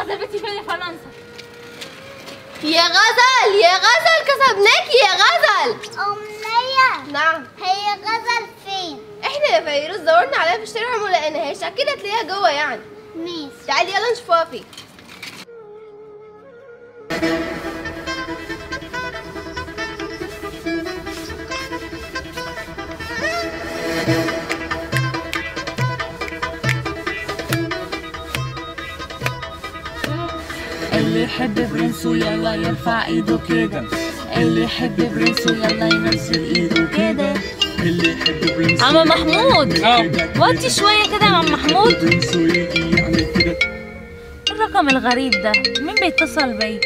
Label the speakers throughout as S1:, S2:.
S1: غزل بنتي فين يا فرنسا؟
S2: يا غزل يا غزل كسبناكي يا غزل.
S3: أمنية.
S2: نعم.
S3: هي غزل فين؟
S2: احنا يا فيروز دورنا عليها في الشارع وما لقيناهاش، اكيد هتلاقيها جوه يعني.
S3: ماشي.
S2: تعالي يلا نشوفها فين.
S1: اللي يحب برنسو يلا يرفع ايده كده، اللي يحب برنسو يلا ينزل ايده كده.
S4: اللي يحب برنسو
S1: عم محمود وطي شوية كده يا عم محمود.
S4: برنسو يجي يعمل كده.
S1: الرقم الغريب ده مين بيتصل بيا؟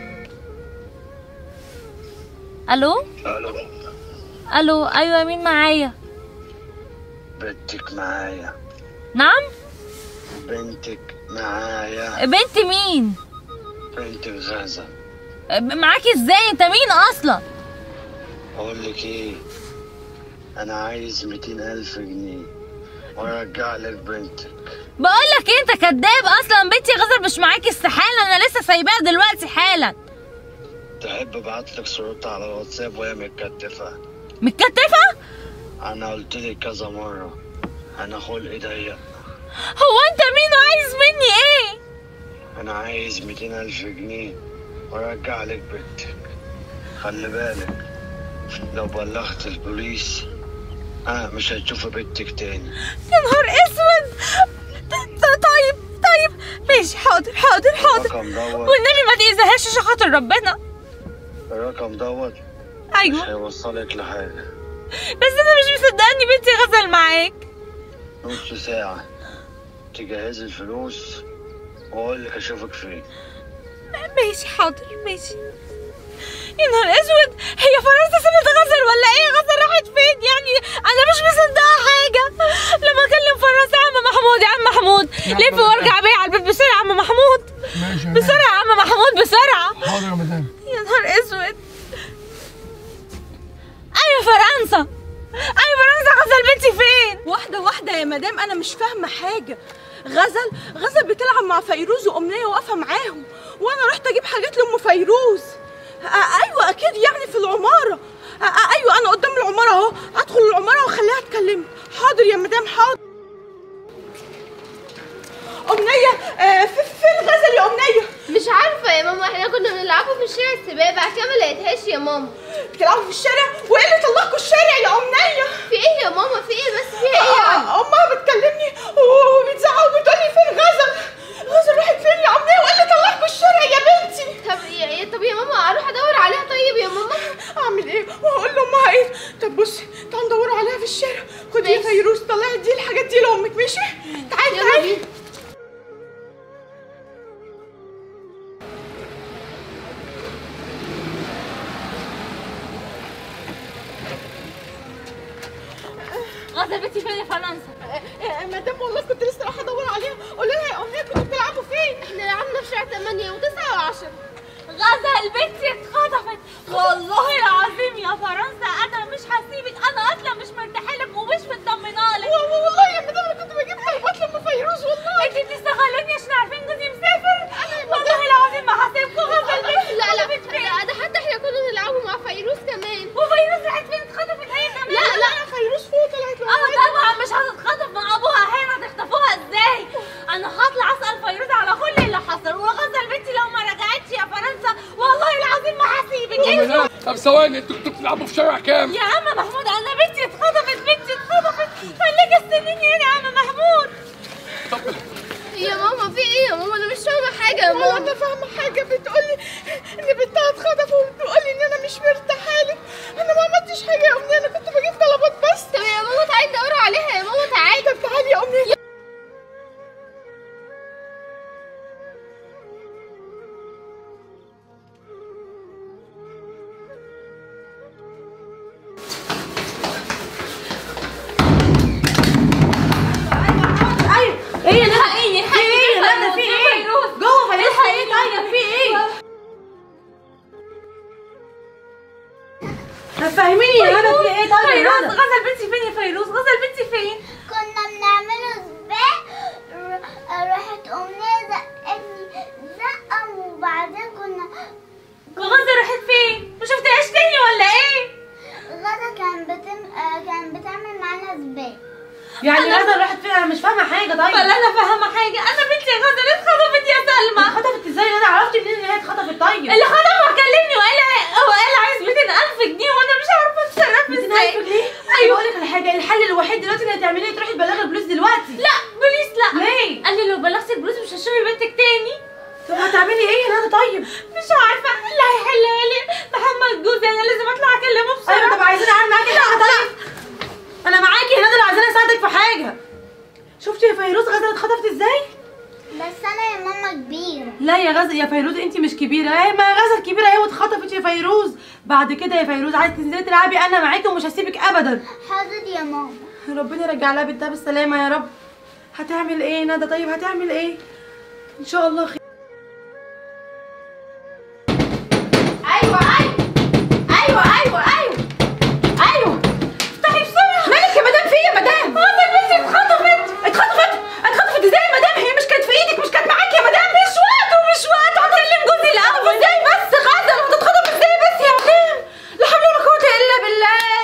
S1: الو الو. ايوه مين معايا؟
S4: بنتك معايا.
S1: نعم؟
S4: بنتك معايا.
S1: بنت مين؟
S4: بنتك غزل.
S1: معاكي ازاي؟ انت مين اصلا؟
S4: اقول لك ايه، انا عايز 200,000 جنيه وارجع لك بنتك.
S1: بقول لك ايه، انت كداب اصلا. بنتي غزل مش معاكي استحاله، انا لسه سايباها دلوقتي حالا.
S4: تحب ابعت لك صورتها على الواتساب وهي متكتفه؟
S1: متكتفه؟
S4: انا قلت لك كذا مره انا خلقي ضيق.
S1: هو انت مين وعايز مني ايه؟
S4: انا عايز 200,000 جنيه وارجع لك بنتك. خلي بالك لو بلغت البوليس مش هتشوفي بنتك تاني.
S1: يا نهار اسود. طيب ماشي، حاضر.
S4: الرقم دوت
S1: والنبي ما تأذيهاش عشان خاطر ربنا.
S4: الرقم دوت
S1: ايوه
S4: مش هيوصلك لحاجه.
S1: بس انا مش مصدقاني بنتي غزل معاك.
S4: نص ساعه تجهزي الفلوس واقول لك اشوفك فين.
S1: ماشي حاضر ماشي. يا نهار اسود، هي فرنسا سابت غزل ولا ايه؟ غزل راحت فين يعني؟ انا مش مصدقه حاجه. لما اكلم فرنسا يا عم محمود، يا عم محمود لف وارجع بيا على البيت بسرعه يا عم محمود.
S5: ماشي
S1: بسرعه يا عم محمود بسرعه.
S5: حاضر يا مدام.
S1: يا نهار اسود. ايوه فرنسا، ايوه فرنسا، غزل بنتي فين؟
S6: واحدة يا مدام، أنا مش فاهمة حاجة. غزل بتلعب مع فيروز وأمنية واقفة معاهم، وأنا رحت أجيب حاجات لأم فيروز. أيوة أكيد يعني في العمارة. أيوة أنا قدام العمارة أهو، أدخل العمارة وأخليها تكلمني. حاضر يا مدام حاضر. أمنية فين غزل يا أمنية؟
S2: مش عارفه يا ماما، احنا كنا بنلعبوا في الشارع السباق، بعد كده ما لقيتهاش يا ماما.
S6: بتلعبوا في الشارع؟ وإيه اللي طلعكوا الشارع يا أمنية؟
S2: في ايه يا ماما؟ في ايه بس؟ فيها ايه يعني؟
S6: أمها بتكلمني وبتزعق وبتقولي فين غزل؟ غزل راحت فين يا أمنية؟ وإيه اللي طلعكوا الشارع يا بنتي؟
S2: طب يا ماما اروح ادور عليها. طيب يا ماما
S6: اعمل ايه وهقول لامها ايه؟ طب بصي تعالوا ندوروا عليها في الشارع. خدي يا فيروز طلعي دي الحاجات دي لامك. ماشي تعالي.
S1: غزل بنتي فين يا فرنسا؟
S6: مدام والله كنت لسه رايحه ادور عليها. قولي لها يا امنيه كنتوا بتلعبوا فين؟
S2: احنا لعبنا في شارع 8 و9 و10.
S1: غزل بنتي اتخطفت. والله العظيم يا فرنسا انا مش هسيبك، انا اصلا مش مرتاحه لك ومش مطمنه لك.
S6: والله يا مدام انا كنت بجيب طلبات لام فيروز. والله
S1: انت بتستغلوني عشان عارفين جوزي مسافر. والله العظيم ما هسيبكم. غزل بنتي
S2: لا ده حتى احنا كنا بنلعبوا مع فيروز كمان.
S1: وفيروز راحت فين؟ اتخطفت هي كمان؟
S6: لا فيروز فوق طلعت.
S1: طبعا مش هتتخطف مع ابوها. هنا تخطفوها ازاي؟ انا هطلع اسال فيروز على كل اللي حصل. وغزل بنتي لو ما رجعتش يا فرنسا والله العظيم ما هسيبك.
S5: طب ثواني، انتوا كنتوا بتلعبوا في شارع كام؟
S1: يا عم محمود انا بنتي اتخطفت. خليك استنيني هنا يا عم محمود.
S5: طب
S2: يا ماما في ايه يا ماما؟ انا مش فاهمه حاجه يا
S6: ولا
S2: ماما.
S6: انا فاهمه حاجه. بتقولي ان بنتها اتخطف وبتقولي ان انا مش مرتاحه لك. انا ما عملتش حاجه يا امنيه، انا كنت بجيب طلبات بس.
S2: طب يا ماما تعالي ندوروا عليها يا ماما. تعالي.
S6: طب تعالي يا امنيه.
S1: ايه الحقيني في ايه؟ جوه فيروز. طيب في ايه؟
S3: سباق.
S7: يعني غزل راحت فين؟ انا مش فاهمه حاجه. طيب
S1: ولا انا فاهمه حاجه. انا بنتي غزل اتخطفت يا سلمى.
S7: اتخطفت ازاي؟ انا عرفت منين ان هي اتخطفت؟ طيب
S1: اللي خطفها كلمني وقال عايز 200,000 جنيه وانا مش عارفه اتصرف ازاي.
S7: 200,000 جنيه؟
S1: ايوه.
S7: بقول لك على حاجه، الحل الوحيد دلوقتي اللي هتعمليه تروحي تبلغي البوليس دلوقتي.
S1: لا بوليس لا.
S7: ليه؟
S1: قال لي لو بلغت البوليس مش هتشوفي بنتك تاني.
S7: طب هتعملي ايه يا ندى؟ طيب
S1: مش عارفه اللي هيحلها لي محمد جوزي. انا لازم اطلع اكلمه بسرعه.
S7: ايوه. طب عايزين اعمل معاكي حاجه؟ طيب انا معاكي يا ندى لو عايزين اساعدك في حاجه. شفتي يا فيروز غزل اتخطفت ازاي؟
S3: بس انا يا ماما كبيرة.
S7: لا يا غزل يا فيروز انت مش كبيره. اهي ما غزل كبيره اهي واتخطفت يا فيروز. بعد كده يا فيروز عايزه تنزلي تلعبي انا معاكي ومش هسيبك ابدا.
S3: حاضر يا ماما.
S7: ربنا يرجع لها بنتها بالسلامه يا رب. هتعمل ايه ندى؟ طيب هتعمل ايه؟ ان شاء الله خير.
S1: ايوه افتحي بسرعه.
S7: مالك يا مدام؟ في ايه يا مدام؟
S1: غزل بنتي
S7: اتخطفت ازاي يا مدام؟ هي مش كانت في ايدك، مش كانت معاكي يا مدام.
S1: مش وقت هكلم جوزي الاول.
S7: ازاي بس غزل هتتخطف ازاي بس يا مدام؟ لا حول ولا قوه الا بالله.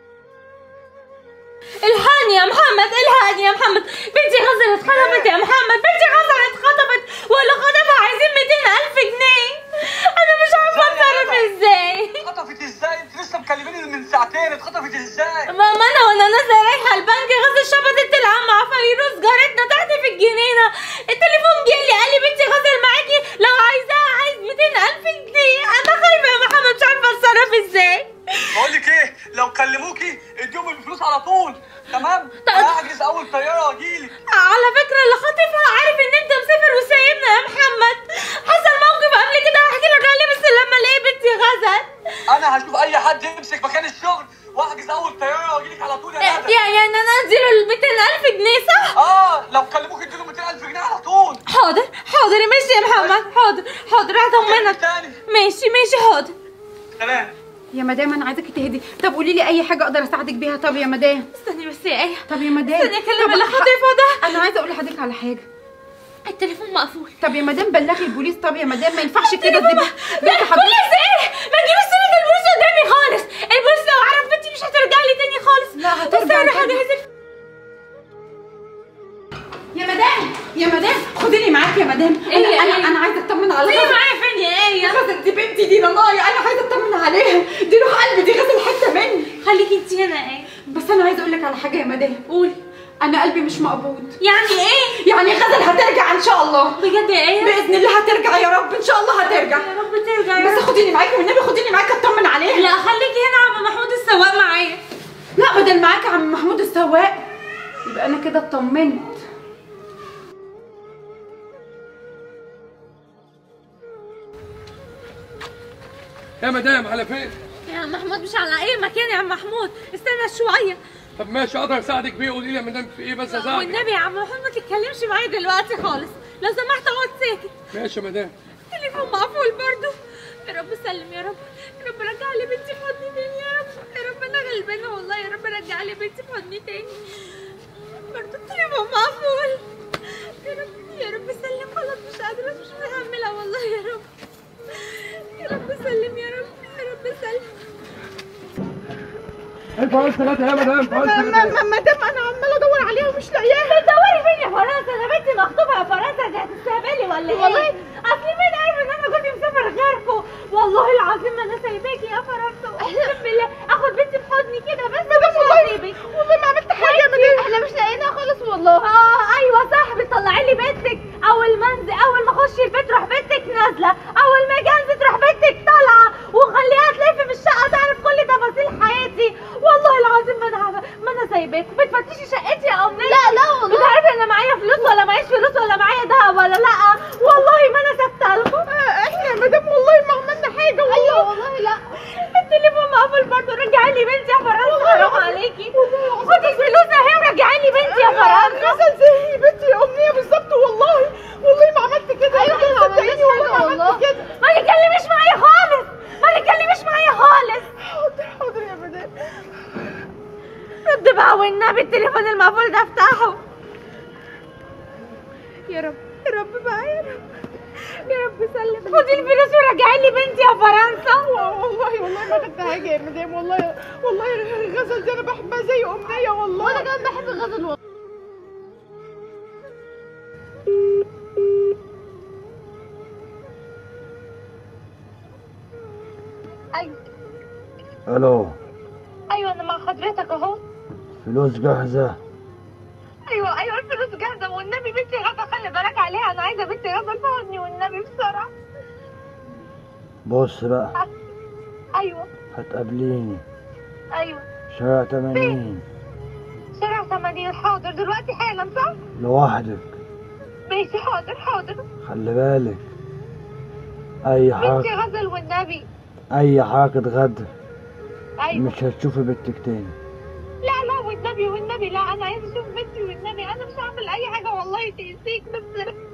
S1: الحقني يا محمد، الحقني يا محمد. بنتي غزل اتخطفت يا محمد. بنتي غزل اتخطفت ولا خطفها عايزين 200,000 جنيه. انا مش عارفه اتصرف ازاي.
S5: اتخطفت ازاي؟ انت لسه مكلميني من ساعتين، اتخطفت ازاي؟
S1: ما انا وانا نازله رايحه البنك غزل شبطت تلعب مع فيروز جارتنا تحت في الجنينه. التليفون جالي قال لي بنتي غزل معاكي لو عايزاها عايز 200,000 جنيه. انا خايفه يا محمد مش عارفه اتصرف ازاي.
S5: بقول لك ايه، لو كلموكي اديهم الفلوس على طول. تمام؟ انا هحجز اول طياره واجيلك.
S1: على فكره اللي خاطفها عارف ان انت مسافر وسايبنا يا محمد. حصل موقف قبل كده هحكي لك عليه بس لما الاقي بنتي غزل.
S5: انا هشوف اي حد يمسك مكان الشغل واحجز اول طياره واجيلك على طول يا ندى.
S1: يعني انا اديله ال 200,000 جنيه صح؟
S5: لو كلموكي اديله 200,000 جنيه على طول.
S1: حاضر ماشي يا محمد. حاضر هطمنك. ماشي حاضر.
S5: سلام.
S7: يا مدام انا عايزاكي تهدي. طب قولي لي اي حاجه اقدر اساعدك بيها. طب يا مدام
S1: استني بس يا ايه.
S7: طب يا مدام
S1: استني اكلم اللي خاطفها ده.
S7: انا عايزه اقول لحضرتك على حاجه.
S1: التليفون مقفول.
S7: طب يا مدام بلغي البوليس. طب يا مدام ما ينفعش كده تسيبي
S1: بنت حضرتك. بوليس ايه؟ ما تجيبيش سيره البوليس قدامي خالص. البوليس لو عرف بنتي مش هترجع لي تاني خالص.
S7: لا هترجع.
S1: انا هجهز.
S7: يا مدام خديني معاكي يا مدام. انا عايزه اطمن على
S1: تيجي معايا فين يا ايه؟
S7: غزل دي بنتي دي ضنايا. انا عايزه اطمن عليها. دي روح قلبي، دي غزل حته مني.
S1: خليكي انت هنا يا ايه.
S7: بس انا عايزه اقول لك على حاجه يا مدام.
S1: قولي.
S7: انا قلبي مش مقبوض.
S1: يعني ايه؟
S7: يعني غزل هترجع ان شاء الله.
S1: بجد يا ايه؟
S7: باذن الله هترجع يا رب. ان شاء الله هترجع.
S1: يا رب ترجع يا
S7: بس
S1: رب.
S7: خديني معاكي والنبي، خديني معاكي اطمن عليها.
S1: لا خليكي هنا عم محمود السواق معايا.
S7: لا بدل معاكي عم محمود السواق يبقى انا كده اطمنت.
S5: يا مدام على فين؟
S1: يا عم محمود مش على اي مكان يا عم محمود. استنى شويه.
S5: طب ماشي اقدر اساعدك بيه. قولي لي يا مدام في ايه بس اساعدك.
S1: والنبي يا عم محمود ما تتكلمش معايا دلوقتي خالص لو سمحت اقعد ساكت.
S5: ماشي يا مدام.
S1: التليفون مقفول برضه. يا رب سلم يا رب. يا رب رجع لي بنتي في حضني تاني يا رب. يا رب انا غلبانه والله. يا رب رجع لي بنتي في حضني تاني. برضه التليفون مقفول. يا رب سلم. خلاص مش قادره مش متحمله والله. يا رب سلم. يا رب سلم.
S5: الفرنسا ثلاثة يا مدام.
S6: مدام انا عماله ادور عليها ومش لاقياها.
S1: بتدوري فين يا فرنسا؟ انا بنتي مخطوبه يا فرنسا. دي هتستهبلي ولا ايه؟ والله اصل مين عارف ان انا كنت مسافر غيركم؟ والله العظيم ما انا سايباكي يا فرنسا. اقسم بالله اخد بنتي في حضني كده بس مش هسيبك.
S6: والله ما عملت حاجه يا مدام.
S2: احنا مش لاقيينها خالص والله.
S1: ايوه صح. بتطلعي لي بنتك اول ما اخش البيت روح بنتك نازله. اول ما اجي انزل تروح بنتك طالعه وخليها تلف في الشقه تعرف كل تفاصيل حياتي. والله العظيم ما انا سايباك. بتفتشي شقتي يا امنيه؟
S2: لا والله.
S1: بتعرفي انا معايا فلوس ولا معيش فلوس ولا معايا دهب ولا لا؟ والله ما انا سبتها لكم.
S6: احنا يا مدام والله ما عملنا حاجه والله.
S2: ايوه والله. لا
S1: التليفون مقفول برضه. رجعي لي بنتي يا فرنسا حرام عليكي. خدي الفلوس اهي ورجعي لي بنتي يا فرنسا.
S6: غزل زي بنتي يا امنيه بالظبط والله. والله ما عملت كده.
S2: ايوه احنا ما عملناش حاجه والله.
S1: ما تتكلميش معايا خالص.
S6: حاضر يا مدام.
S1: رد بقى والنبي التليفون المقفول ده افتحه. يا رب بقى يا رب. يا رب سلم. خدي الفلوس ورجعي لي بنتي يا فرنسا.
S6: والله ما خدت حاجه يا مدام. والله غزل دي انا بحبها زي امنيه والله.
S2: وانا كمان بحب غزل والله.
S1: ايوه
S8: الو.
S1: ايوه انا مع حضرتك اهو.
S8: فلوس جاهزة؟
S1: ايوه الفلوس جاهزه، والنبي بنتي غدا خلي بالك عليها، انا عايزه بنتي غدا تقعدني والنبي بسرعه.
S8: بص بقى.
S1: ايوه
S8: هتقابليني
S1: ايوه
S8: شارع 80.
S1: شارع 80 حاضر دلوقتي حالا صح؟
S8: لوحدك.
S1: ماشي حاضر.
S8: خلي بالك اي
S1: بنتي
S8: حركة،
S1: غزل والنبي.
S8: اي حركة غدر
S1: ايوه
S8: مش هتشوفي بنتك تاني.
S1: لا والنبي لا، انا عايزه اشوف بنتي والنبي، انا مش هعمل اي حاجه والله تأذيك بس.